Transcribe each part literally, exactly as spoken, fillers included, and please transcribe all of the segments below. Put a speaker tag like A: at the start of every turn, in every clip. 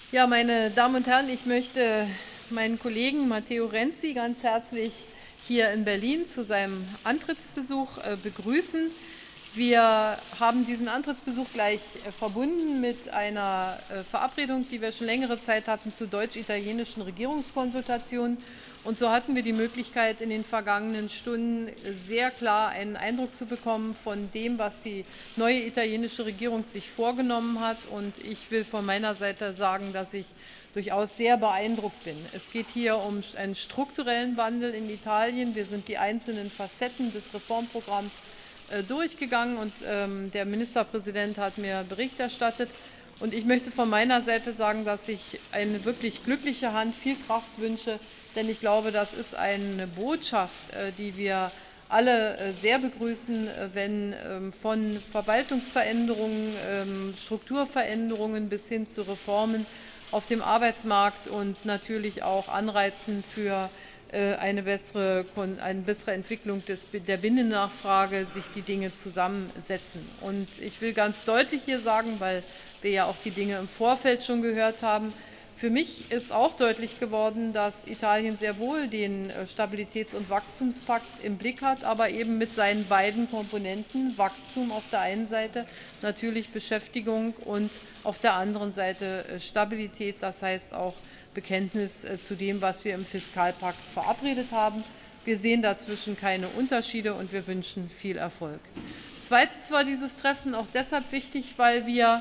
A: Ja, meine Damen und Herren, ich möchte meinen Kollegen Matteo Renzi ganz herzlich hier in Berlin zu seinem Antrittsbesuch äh, begrüßen. Wir haben diesen Antrittsbesuch gleich äh, verbunden mit einer äh, Verabredung, die wir schon längere Zeit hatten zu deutsch-italienischen Regierungskonsultationen. Und so hatten wir die Möglichkeit, in den vergangenen Stunden sehr klar einen Eindruck zu bekommen von dem, was die neue italienische Regierung sich vorgenommen hat. Und ich will von meiner Seite sagen, dass ich durchaus sehr beeindruckt bin. Es geht hier um einen strukturellen Wandel in Italien. Wir sind die einzelnen Facetten des Reformprogramms äh, durchgegangen und ähm, der Ministerpräsident hat mir Bericht erstattet. Und ich möchte von meiner Seite sagen, dass ich eine wirklich glückliche Hand, viel Kraft wünsche, denn ich glaube, das ist eine Botschaft, die wir alle sehr begrüßen, wenn von Verwaltungsveränderungen, Strukturveränderungen bis hin zu Reformen auf dem Arbeitsmarkt und natürlich auch Anreizen für eine bessere, eine bessere Entwicklung des, der Binnennachfrage sich die Dinge zusammensetzen. Und ich will ganz deutlich hier sagen, weil wir ja auch die Dinge im Vorfeld schon gehört haben, für mich ist auch deutlich geworden, dass Italien sehr wohl den Stabilitäts- und Wachstumspakt im Blick hat, aber eben mit seinen beiden Komponenten, Wachstum auf der einen Seite, natürlich Beschäftigung und auf der anderen Seite Stabilität, das heißt auch Bekenntnis zu dem, was wir im Fiskalpakt verabredet haben. Wir sehen dazwischen keine Unterschiede und wir wünschen viel Erfolg. Zweitens war dieses Treffen auch deshalb wichtig, weil wir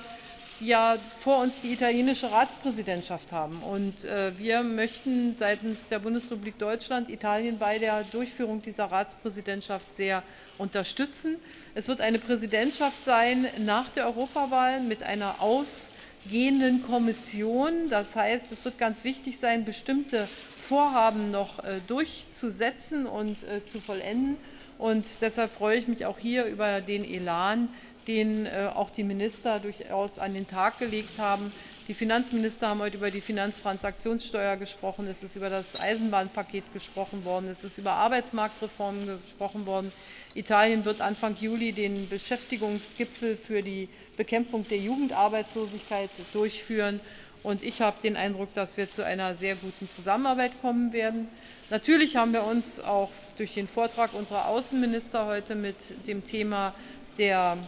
A: ja vor uns die italienische Ratspräsidentschaft haben. Und äh, wir möchten seitens der Bundesrepublik Deutschland Italien bei der Durchführung dieser Ratspräsidentschaft sehr unterstützen. Es wird eine Präsidentschaft sein nach der Europawahl mit einer ausgehenden Kommission. Das heißt, es wird ganz wichtig sein, bestimmte Vorhaben noch äh, durchzusetzen und äh, zu vollenden. Und deshalb freue ich mich auch hier über den Elan, den äh, auch die Minister durchaus an den Tag gelegt haben. Die Finanzminister haben heute über die Finanztransaktionssteuer gesprochen, es ist über das Eisenbahnpaket gesprochen worden, es ist über Arbeitsmarktreformen gesprochen worden. Italien wird Anfang Juli den Beschäftigungsgipfel für die Bekämpfung der Jugendarbeitslosigkeit durchführen. Und ich habe den Eindruck, dass wir zu einer sehr guten Zusammenarbeit kommen werden. Natürlich haben wir uns auch durch den Vortrag unserer Außenminister heute mit dem Thema der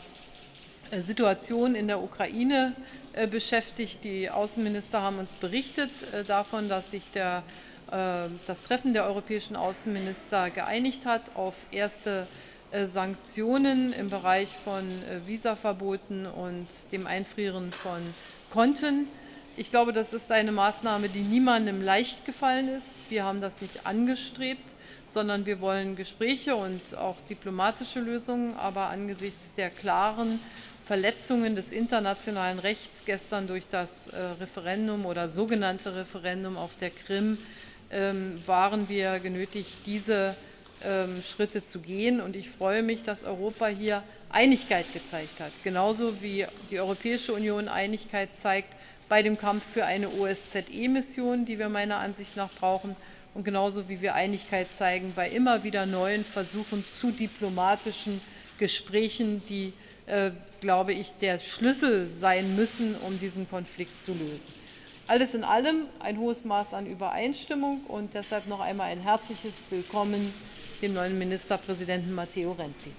A: Situation in der Ukraine beschäftigt. Die Außenminister haben uns berichtet davon, dass sich der, das Treffen der europäischen Außenminister geeinigt hat auf erste Sanktionen im Bereich von Visaverboten und dem Einfrieren von Konten. Ich glaube, das ist eine Maßnahme, die niemandem leicht gefallen ist. Wir haben das nicht angestrebt, sondern wir wollen Gespräche und auch diplomatische Lösungen. Aber angesichts der klaren Verletzungen des internationalen Rechts gestern durch das äh, Referendum oder sogenannte Referendum auf der Krim ähm, waren wir genötigt, diese ähm, Schritte zu gehen. Und ich freue mich, dass Europa hier Einigkeit gezeigt hat, genauso wie die Europäische Union Einigkeit zeigt bei dem Kampf für eine O S Z E-Mission, die wir meiner Ansicht nach brauchen, und genauso wie wir Einigkeit zeigen bei immer wieder neuen Versuchen zu diplomatischen Gesprächen, die Äh, glaube ich, der Schlüssel sein müssen, um diesen Konflikt zu lösen. Alles in allem ein hohes Maß an Übereinstimmung und deshalb noch einmal ein herzliches Willkommen dem neuen Ministerpräsidenten Matteo Renzi.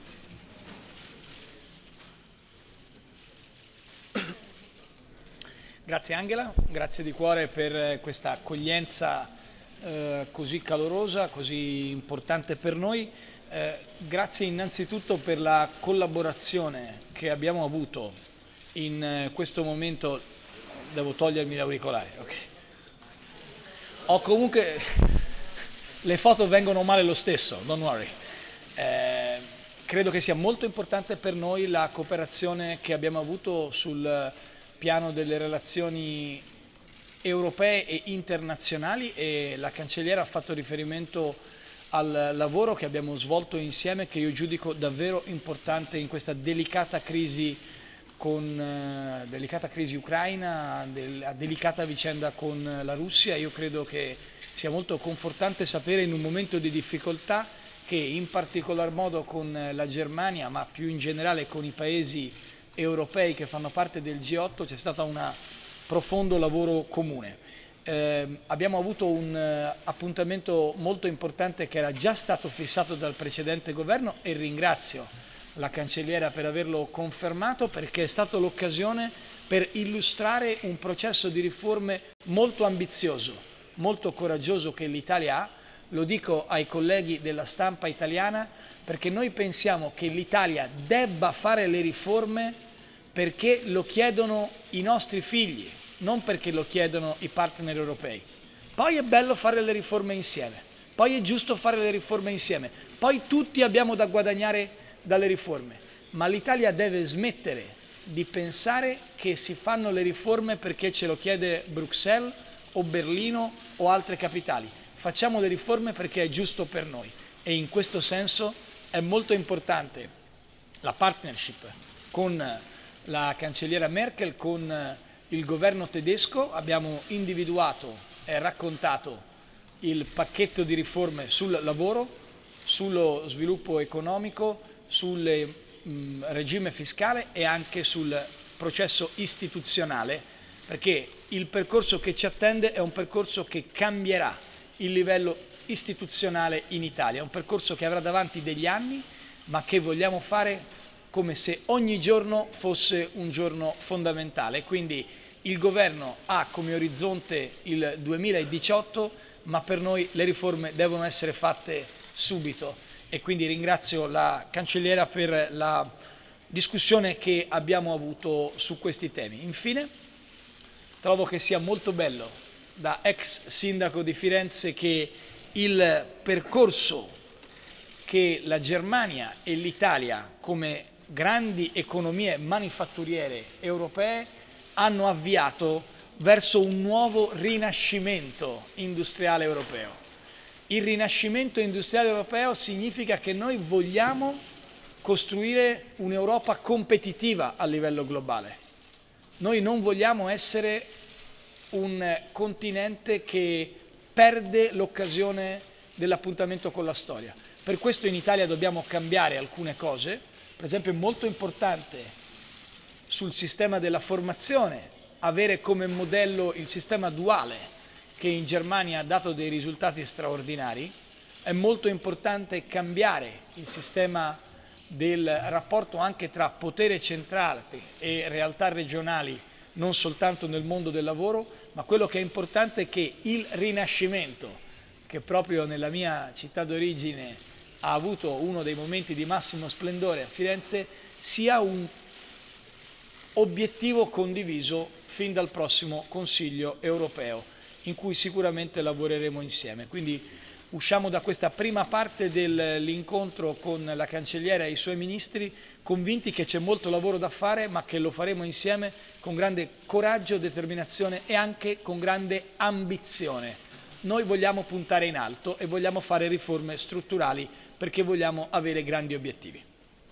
B: Grazie Angela, grazie di cuore per questa accoglienza eh, così calorosa, così importante per noi. Eh, grazie innanzitutto per la collaborazione che abbiamo avuto in eh, questo momento. Devo togliermi l'auricolare, ok. Ho comunque, le foto vengono male lo stesso, don't worry. Eh, credo che sia molto importante per noi la cooperazione che abbiamo avuto sul piano delle relazioni europee e internazionali, e la cancelliera ha fatto riferimento al lavoro che abbiamo svolto insieme, che io giudico davvero importante in questa delicata crisi, con, eh, delicata crisi ucraina, del, delicata vicenda con la Russia. Io credo che sia molto confortante sapere in un momento di difficoltà che in particolar modo con la Germania, ma più in generale con i paesi europei che fanno parte del G otto, c'è stata una profondo lavoro comune. Eh, abbiamo avuto un uh, appuntamento molto importante che era già stato fissato dal precedente governo e ringrazio la cancelliera per averlo confermato, perché è stata l'occasione per illustrare un processo di riforme molto ambizioso, molto coraggioso che l'Italia ha. Lo dico ai colleghi della stampa italiana perché noi pensiamo che l'Italia debba fare le riforme perché lo chiedono i nostri figli, non perché lo chiedono i partner europei. Poi è bello fare le riforme insieme, poi è giusto fare le riforme insieme, poi tutti abbiamo da guadagnare dalle riforme, ma l'Italia deve smettere di pensare che si fanno le riforme perché ce lo chiede Bruxelles o Berlino o altre capitali. Facciamo le riforme perché è giusto per noi e in questo senso è molto importante la partnership con la cancelliera Merkel, con il governo tedesco. Abbiamo individuato e raccontato il pacchetto di riforme sul lavoro, sullo sviluppo economico, sul mh, regime fiscale e anche sul processo istituzionale, perché il percorso che ci attende è un percorso che cambierà il livello istituzionale in Italia, è un percorso che avrà davanti degli anni, ma che vogliamo fare come se ogni giorno fosse un giorno fondamentale. Quindi il governo ha come orizzonte il duemiladiciotto, ma per noi le riforme devono essere fatte subito. E quindi ringrazio la cancelliera per la discussione che abbiamo avuto su questi temi. Infine, trovo che sia molto bello, da ex sindaco di Firenze, che il percorso che la Germania e l'Italia, come grandi economie manifatturiere europee, hanno avviato verso un nuovo rinascimento industriale europeo. Il rinascimento industriale europeo significa che noi vogliamo costruire un'Europa competitiva a livello globale. Noi non vogliamo essere un continente che perde l'occasione dell'appuntamento con la storia. Per questo in Italia dobbiamo cambiare alcune cose. Per esempio è molto importante sul sistema della formazione avere come modello il sistema duale, che in Germania ha dato dei risultati straordinari. È molto importante cambiare il sistema del rapporto anche tra potere centrale e realtà regionali, non soltanto nel mondo del lavoro, ma quello che è importante è che il rinascimento, che proprio nella mia città d'origine ha avuto uno dei momenti di massimo splendore a Firenze, sia un obiettivo condiviso fin dal prossimo Consiglio europeo, in cui sicuramente lavoreremo insieme. Quindi usciamo da questa prima parte dell'incontro con la cancelliera e i suoi ministri convinti che c'è molto lavoro da fare, ma che lo faremo insieme con grande coraggio, determinazione e anche con grande ambizione. Noi vogliamo puntare in alto e vogliamo fare riforme strutturali perché vogliamo avere grandi obiettivi.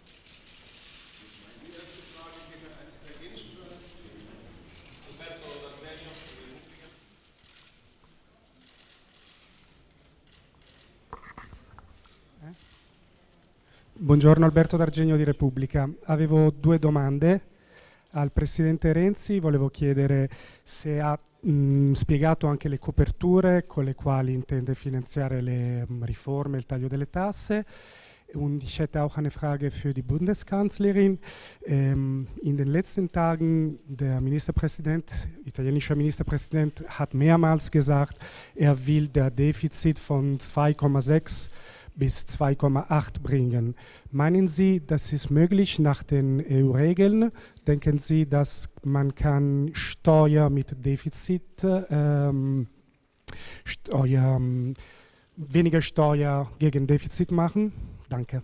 C: Buongiorno, Alberto D'Argenio di Repubblica. Avevo due domande al Presidente Renzi. Volevo chiedere se ha mh, spiegato anche le coperture con le quali intende finanziare le mh, riforme, il taglio delle tasse. Und ich hätte auch eine Frage für die Bundeskanzlerin. Ähm, in den letzten Tagen, der Ministerpräsident, italienischer Ministerpräsident, hat mehrmals gesagt, er will das Defizit von zwei Komma sechs bis zwei Komma acht bringen. Meinen Sie, das ist möglich nach den E U-Regeln? Denken Sie, dass man kann Steuer mit Defizit, ähm, Steuer, weniger Steuer gegen Defizit machen? Danke.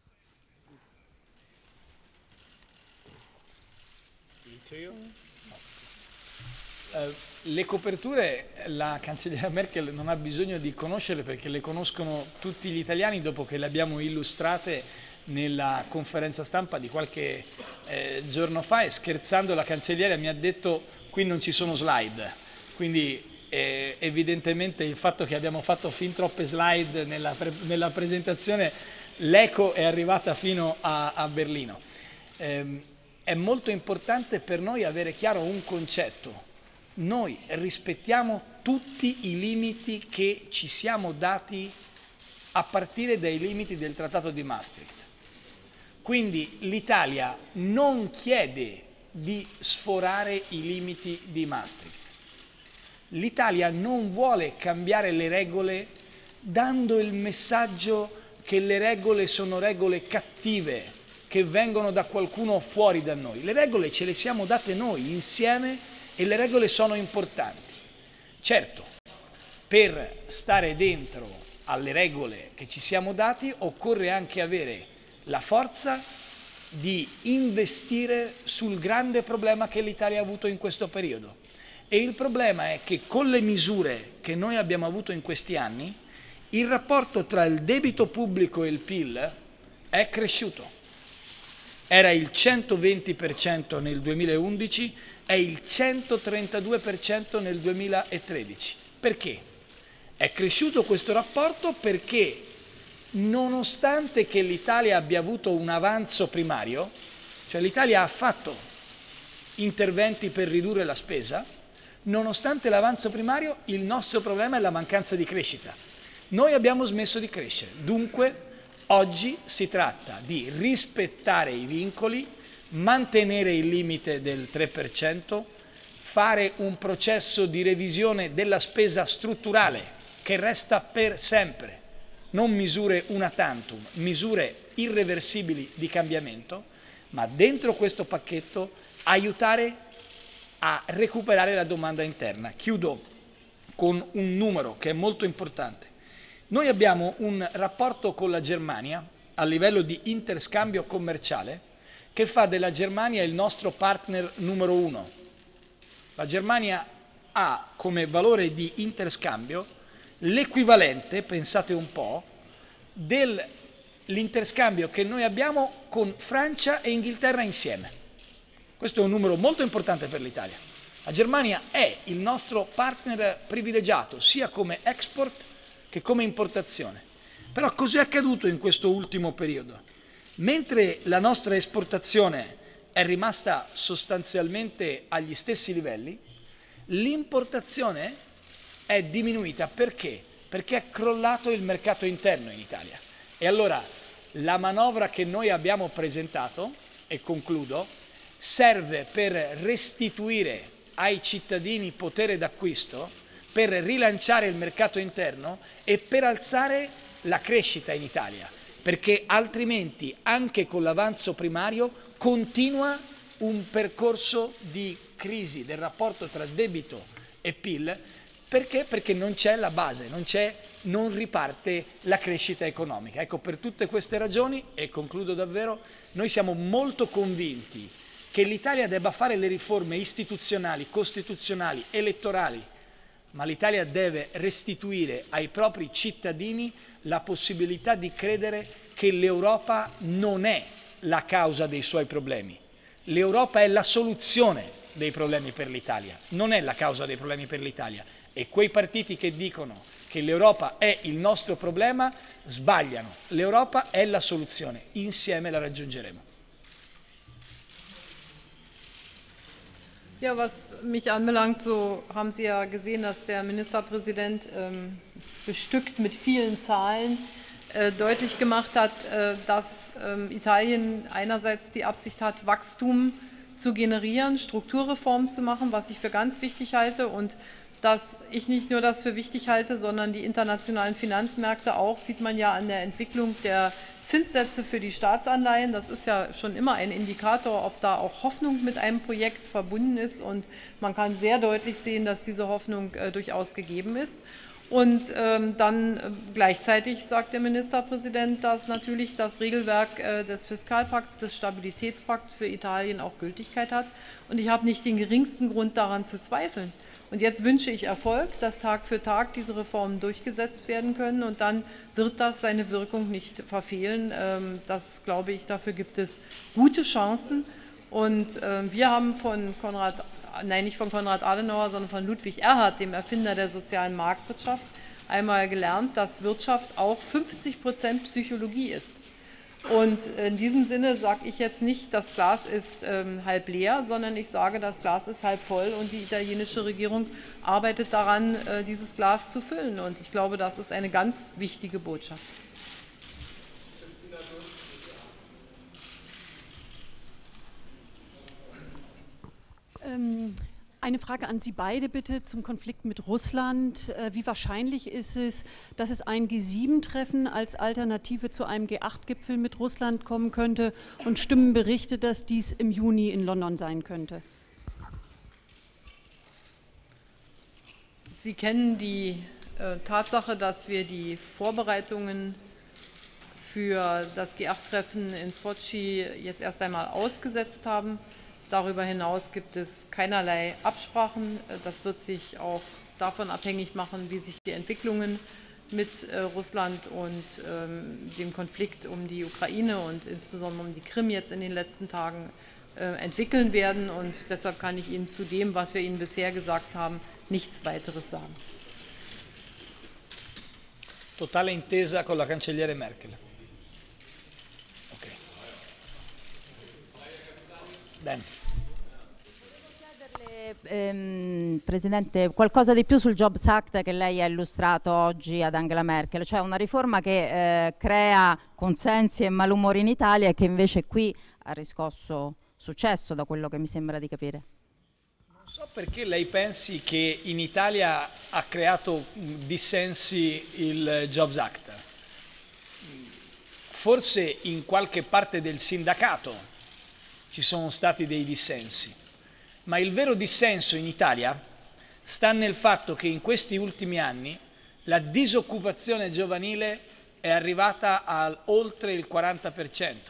B: Uh, le coperture la cancelliera Merkel non ha bisogno di conoscerle perché le conoscono tutti gli italiani dopo che le abbiamo illustrate nella conferenza stampa di qualche eh, giorno fa, e scherzando la cancelliera mi ha detto qui non ci sono slide, quindi eh, evidentemente il fatto che abbiamo fatto fin troppe slide nella, pre nella presentazione, l'eco è arrivata fino a, a Berlino. Eh, è molto importante per noi avere chiaro un concetto. noi rispettiamo tutti i limiti che ci siamo dati a partire dai limiti del Trattato di Maastricht. Quindi l'Italia non chiede di sforare i limiti di Maastricht. L'Italia non vuole cambiare le regole dando il messaggio che le regole sono regole cattive, che vengono da qualcuno fuori da noi. Le regole ce le siamo date noi insieme e le regole sono importanti. Certo, per stare dentro alle regole che ci siamo dati occorre anche avere la forza di investire sul grande problema che l'Italia ha avuto in questo periodo. E il problema è che con le misure che noi abbiamo avuto in questi anni, il rapporto tra il debito pubblico e il P I L è cresciuto. Era il centoventi per cento nel duemilaundici, è il centotrentadue per cento nel duemilatredici. Perché? È cresciuto questo rapporto perché nonostante che l'Italia abbia avuto un avanzo primario, cioè l'Italia ha fatto interventi per ridurre la spesa, nonostante l'avanzo primario il nostro problema è la mancanza di crescita. Noi abbiamo smesso di crescere, dunque oggi si tratta di rispettare i vincoli, mantenere il limite del tre per cento, fare un processo di revisione della spesa strutturale che resta per sempre, non misure una tantum, misure irreversibili di cambiamento, ma dentro questo pacchetto aiutare a recuperare la domanda interna. Chiudo con un numero che è molto importante. Noi abbiamo un rapporto con la Germania a livello di interscambio commerciale che fa della Germania il nostro partner numero uno. La Germania ha come valore di interscambio l'equivalente, pensate un po', dell'interscambio che noi abbiamo con Francia e Inghilterra insieme. Questo è un numero molto importante per l'Italia. La Germania è il nostro partner privilegiato sia come export che come importazione. Però cos'è accaduto in questo ultimo periodo? Mentre la nostra esportazione è rimasta sostanzialmente agli stessi livelli, l'importazione è diminuita. Perché? Perché è crollato il mercato interno in Italia. E allora la manovra che noi abbiamo presentato, e concludo, serve per restituire ai cittadini potere d'acquisto, per rilanciare il mercato interno e per alzare la crescita in Italia, perché altrimenti anche con l'avanzo primario continua un percorso di crisi del rapporto tra debito e P I L. Perché? Perché non c'è la base, non c'è, non riparte la crescita economica. Ecco, per tutte queste ragioni, e concludo davvero, noi siamo molto convinti che l'Italia debba fare le riforme istituzionali, costituzionali, elettorali, ma l'Italia deve restituire ai propri cittadini la possibilità di credere che l'Europa non è la causa dei suoi problemi. L'Europa è la soluzione dei problemi per l'Italia, non è la causa dei problemi per l'Italia. E quei partiti che dicono che l'Europa è il nostro problema sbagliano. L'Europa è la soluzione, insieme la raggiungeremo.
A: Ja, was mich anbelangt, so haben Sie ja gesehen, dass der Ministerpräsident ähm, bestückt mit vielen Zahlen äh, deutlich gemacht hat, äh, dass ähm, Italien einerseits die Absicht hat, Wachstum zu generieren, Strukturreformen zu machen, was ich für ganz wichtig halte, und dass ich nicht nur das für wichtig halte, sondern die internationalen Finanzmärkte auch, sieht man ja an der Entwicklung der Zinssätze für die Staatsanleihen. Das ist ja schon immer ein Indikator, ob da auch Hoffnung mit einem Projekt verbunden ist, und man kann sehr deutlich sehen, dass diese Hoffnung äh, durchaus gegeben ist. Und ähm, dann äh, gleichzeitig sagt der Ministerpräsident, dass natürlich das Regelwerk äh, des Fiskalpakts, des Stabilitätspakts für Italien auch Gültigkeit hat, und ich habe nicht den geringsten Grund daran zu zweifeln. Und jetzt wünsche ich Erfolg, dass Tag für Tag diese Reformen durchgesetzt werden können, und dann wird das seine Wirkung nicht verfehlen. Das glaube ich, dafür gibt es gute Chancen. Und wir haben von Konrad, nein, nicht von Konrad Adenauer, sondern von Ludwig Erhard, dem Erfinder der sozialen Marktwirtschaft, einmal gelernt, dass Wirtschaft auch fünfzig Prozent Psychologie ist. Und in diesem Sinne sage ich jetzt nicht, das Glas ist ähm, halb leer, sondern ich sage, das Glas ist halb voll und die italienische Regierung arbeitet daran, äh, dieses Glas zu füllen. Und ich glaube, das ist eine ganz wichtige Botschaft.
D: Ähm, Eine Frage an Sie beide bitte zum Konflikt mit Russland. Wie wahrscheinlich ist es, dass es ein G sieben Treffen als Alternative zu einem G acht Gipfel mit Russland kommen könnte? Und stimmen Berichte, dass dies im Juni in London sein könnte?
A: Sie kennen die äh, Tatsache, dass wir die Vorbereitungen für das G acht Treffen in Sotschi jetzt erst einmal ausgesetzt haben. Darüber hinaus gibt es keinerlei Absprachen. Das wird sich auch davon abhängig machen, wie sich die Entwicklungen mit äh, Russland und ähm, dem Konflikt um die Ukraine und insbesondere um die Krim jetzt in den letzten Tagen äh, entwickeln werden. Und deshalb kann ich Ihnen zu dem, was wir Ihnen bisher gesagt haben, nichts weiteres sagen.
B: Totale intesa con la cancelliere Merkel. Ben.
E: Ehm, Presidente, qualcosa di più sul Jobs Act che lei ha illustrato oggi ad Angela Merkel, cioè una riforma che eh, crea consensi e malumori in Italia e che invece qui ha riscosso successo, da quello che mi sembra di capire.
B: Non so perché lei pensi che in Italia ha creato dissensi il Jobs Act. Forse in qualche parte del sindacato ci sono stati dei dissensi, ma il vero dissenso in Italia sta nel fatto che in questi ultimi anni la disoccupazione giovanile è arrivata a oltre il quaranta per cento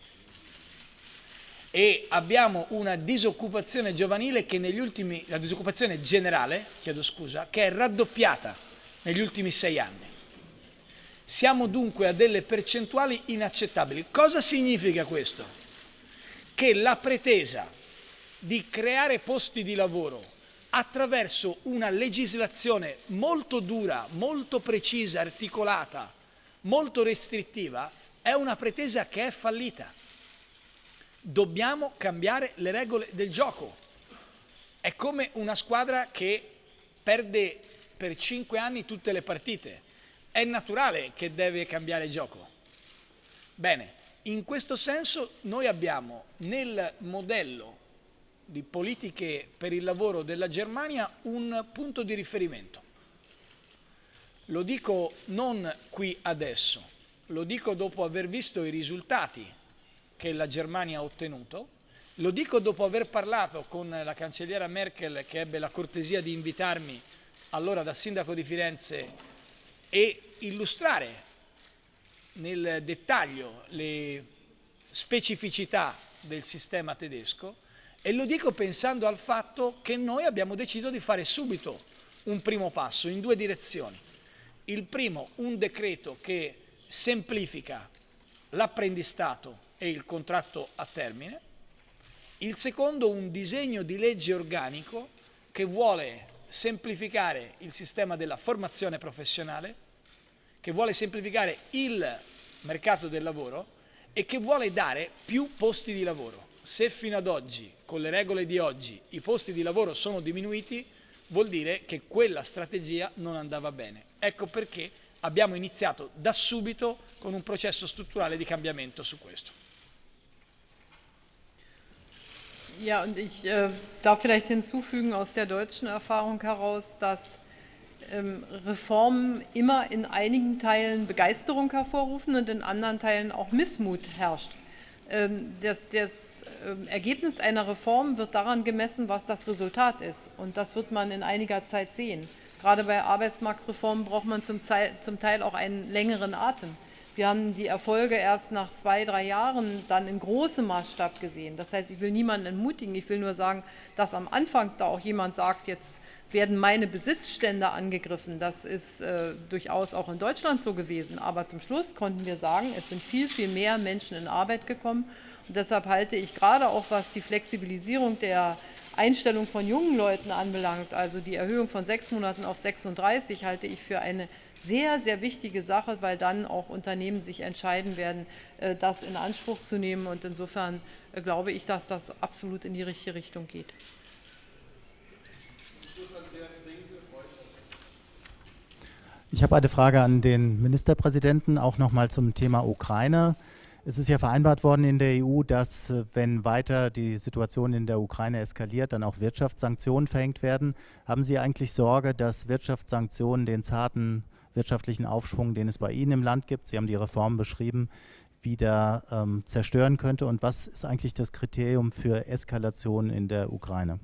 B: e abbiamo una disoccupazione giovanile che negli ultimi, la disoccupazione generale, chiedo scusa, che è raddoppiata negli ultimi sei anni. Siamo dunque a delle percentuali inaccettabili. Cosa significa questo? Che la pretesa di creare posti di lavoro attraverso una legislazione molto dura, molto precisa, articolata, molto restrittiva, è una pretesa che è fallita. Dobbiamo cambiare le regole del gioco. È come una squadra che perde per cinque anni tutte le partite. È naturale che deve cambiare gioco. Bene. In questo senso noi abbiamo nel modello di politiche per il lavoro della Germania un punto di riferimento. Lo dico non qui adesso, lo dico dopo aver visto i risultati che la Germania ha ottenuto, lo dico dopo aver parlato con la cancelliera Merkel che ebbe la cortesia di invitarmi allora da sindaco di Firenze e illustrare nel dettaglio le specificità del sistema tedesco e lo dico pensando al fatto che noi abbiamo deciso di fare subito un primo passo in due direzioni. Il primo, un decreto che semplifica l'apprendistato e il contratto a termine. Il secondo, un disegno di legge organico che vuole semplificare il sistema della formazione professionale, che vuole semplificare il mercato del lavoro e che vuole dare più posti di lavoro. Se fino ad oggi, con le regole di oggi, i posti di lavoro sono diminuiti, vuol dire che quella strategia non andava bene. Ecco perché abbiamo iniziato da subito con un processo strutturale di cambiamento su questo.
A: Ja, und ich äh, darf vielleicht hinzufügen aus der deutschen Erfahrung heraus, dass ähm, Reformen immer in einigen Teilen Begeisterung hervorrufen und in anderen Teilen auch Missmut herrscht. Ähm, das das äh, Ergebnis einer Reform wird daran gemessen, was das Resultat ist. Und das wird man in einiger Zeit sehen. Gerade bei Arbeitsmarktreformen braucht man zum Teil, zum Teil auch einen längeren Atem. Wir haben die Erfolge erst nach zwei, drei Jahren dann in großem Maßstab gesehen. Das heißt, ich will niemanden entmutigen, ich will nur sagen, dass am Anfang da auch jemand sagt, jetzt werden meine Besitzstände angegriffen. Das ist äh, durchaus auch in Deutschland so gewesen. Aber zum Schluss konnten wir sagen, es sind viel, viel mehr Menschen in Arbeit gekommen. Und deshalb halte ich gerade auch, was die Flexibilisierung der Einstellung von jungen Leuten anbelangt, also die Erhöhung von sechs Monaten auf sechsunddreißig, halte ich für eine sehr, sehr wichtige Sache, weil dann auch Unternehmen sich entscheiden werden, das in Anspruch zu nehmen. Und insofern glaube ich, dass das absolut in die richtige Richtung geht.
F: Ich habe eine Frage an den Ministerpräsidenten, auch nochmal zum Thema Ukraine. Es ist ja vereinbart worden in der E U, dass, wenn weiter die Situation in der Ukraine eskaliert, dann auch Wirtschaftssanktionen verhängt werden. Haben Sie eigentlich Sorge, dass Wirtschaftssanktionen den zarten wirtschaftlichen Aufschwung, den es bei Ihnen im Land gibt, Sie haben die Reform beschrieben, wieder ähm, zerstören könnte? Und was ist eigentlich das Kriterium für Eskalation in der Ukraine?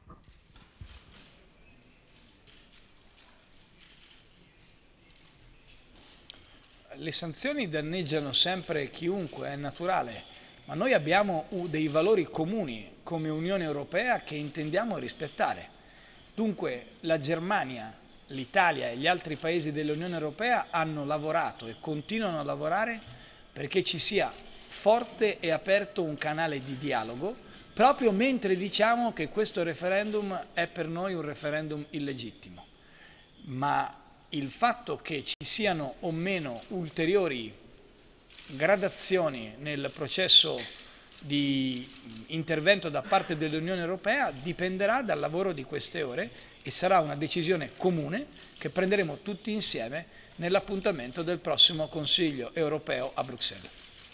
B: Le sanzioni danneggiano sempre chiunque, è naturale, ma noi abbiamo dei valori comuni come Unione Europea che intendiamo rispettare. Dunque la Germania, l'Italia e gli altri paesi dell'Unione Europea hanno lavorato e continuano a lavorare perché ci sia forte e aperto un canale di dialogo, proprio mentre diciamo che questo referendum è per noi un referendum illegittimo. Ma il fatto che ci siano o meno ulteriori gradazioni nel processo di intervento da parte dell'Unione Europea dipenderà dal lavoro di queste ore e sarà una decisione comune che prenderemo tutti insieme nell'appuntamento del prossimo Consiglio europeo a Bruxelles.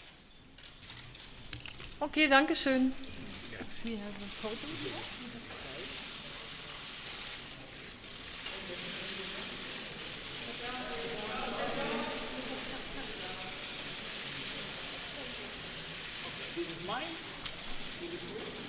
A: Ok, danke schön.
B: Grazie. This is mine.